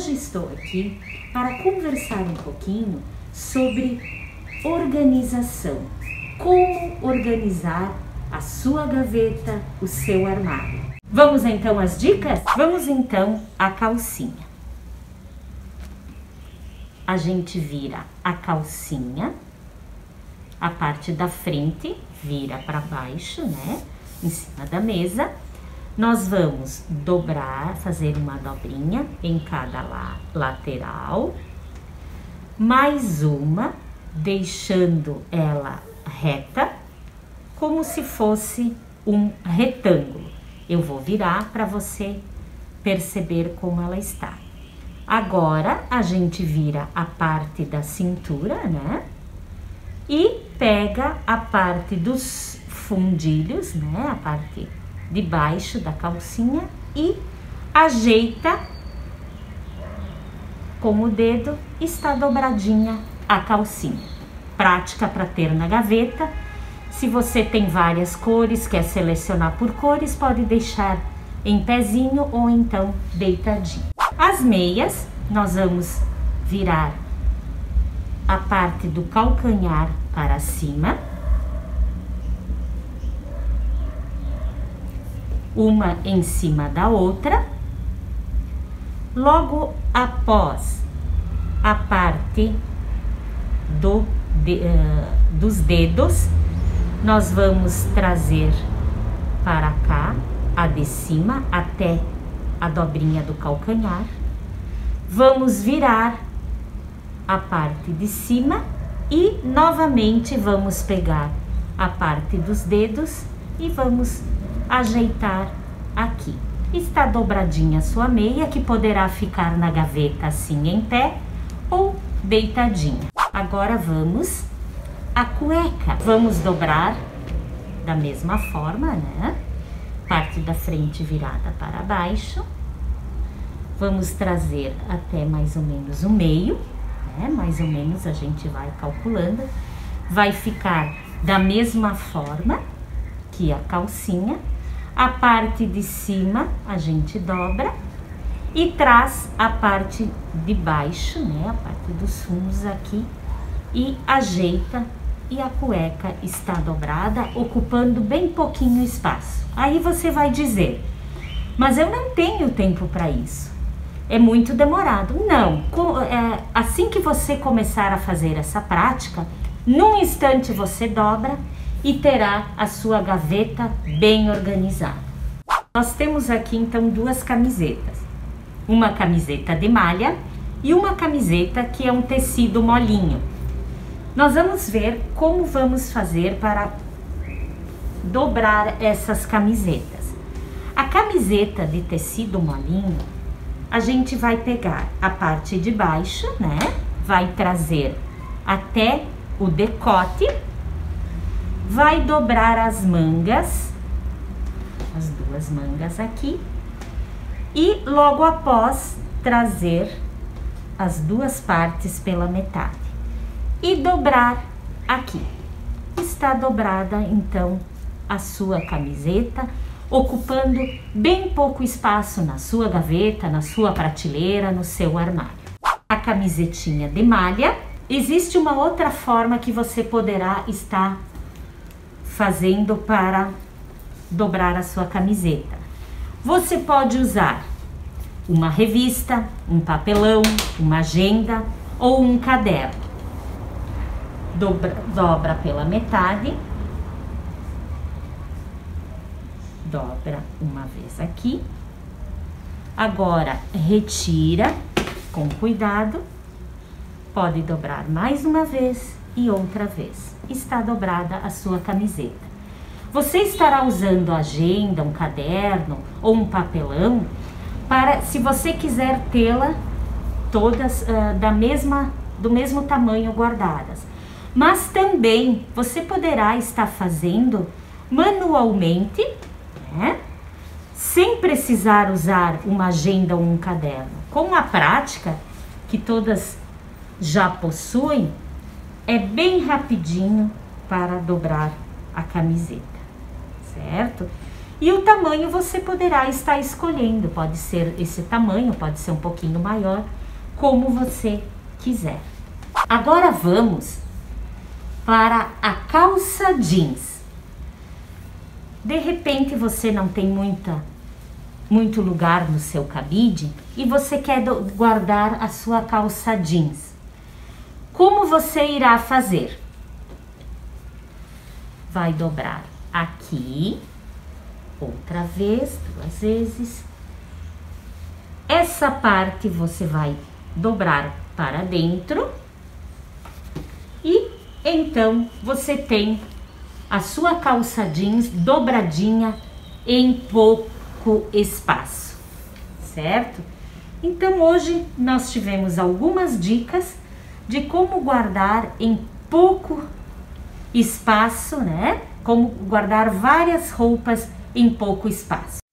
hoje estou aqui para conversar um pouquinho sobre organização. Como organizar a sua gaveta, o seu armário. Vamos então às dicas? Vamos então à calcinha. A gente vira a calcinha, a parte da frente vira para baixo, né? Em cima da mesa. Nós vamos dobrar, fazer uma dobrinha em cada lateral, mais uma, deixando ela reta, como se fosse um retângulo. Eu vou virar para você perceber como ela está. Agora, a gente vira a parte da cintura, né? E pega a parte dos fundilhos, né? A parte de baixo da calcinha e ajeita com o dedo. Está dobradinha a calcinha. Prática para ter na gaveta. Se você tem várias cores, quer selecionar por cores, pode deixar em pezinho ou então deitadinho. As meias, nós vamos virar a parte do calcanhar para cima. Uma em cima da outra. Logo após a parte dos dedos, nós vamos trazer para cá a de cima até a dobrinha do calcanhar. Vamos virar a parte de cima e novamente vamos pegar a parte dos dedos e vamos ajeitar aqui. Está dobradinha a sua meia, que poderá ficar na gaveta assim em pé ou deitadinha. Agora vamos à cueca. Vamos dobrar da mesma forma, né? Parte da frente virada para baixo. Vamos trazer até mais ou menos o meio, né? Mais ou menos a gente vai calculando. Vai ficar da mesma forma que a calcinha. A parte de cima a gente dobra e traz a parte de baixo, né? A parte dos fundos aqui e ajeita, e a cueca está dobrada, ocupando bem pouquinho espaço. Aí você vai dizer, mas eu não tenho tempo para isso, é muito demorado. Não, assim que você começar a fazer essa prática, num instante você dobra e terá a sua gaveta bem organizada. Nós temos aqui então duas camisetas, uma camiseta de malha e uma camiseta que é um tecido molinho. Nós vamos ver como vamos fazer para dobrar essas camisetas. A camiseta de tecido molinho, a gente vai pegar a parte de baixo, né? Vai trazer até o decote, vai dobrar as mangas, as duas mangas aqui, e logo após trazer as duas partes pela metade e dobrar aqui. Está dobrada então a sua camiseta, ocupando bem pouco espaço na sua gaveta, na sua prateleira, no seu armário. A camisetinha de malha, existe uma outra forma que você poderá estar fazendo para dobrar a sua camiseta. Você pode usar uma revista, um uma agenda ou um caderno. Dobra pela metade, dobra uma vez aqui. Agora retira com cuidado, pode dobrar mais uma vez e outra vez. Está dobrada a sua camiseta. Você estará usando agenda, um caderno ou um papelão para, se você quiser tê-la todas do mesmo tamanho guardadas. Mas também você poderá estar fazendo manualmente, né? Sem precisar usar uma agenda ou um caderno. Com a prática, que todas já possuem, é bem rapidinho para dobrar a camiseta, certo? E o tamanho você poderá estar escolhendo, pode ser esse tamanho, pode ser um pouquinho maior, como você quiser. Agora vamos para a calça jeans. De repente você não tem muito lugar no seu cabide e você quer guardar a sua calça jeans. Como você irá fazer? Vai dobrar aqui, outra vez, 2 vezes. Essa parte você vai dobrar para dentro e então você tem a sua calça jeans dobradinha em pouco espaço, certo? Então hoje nós tivemos algumas dicas de como guardar em pouco espaço, né? Como guardar várias roupas em pouco espaço.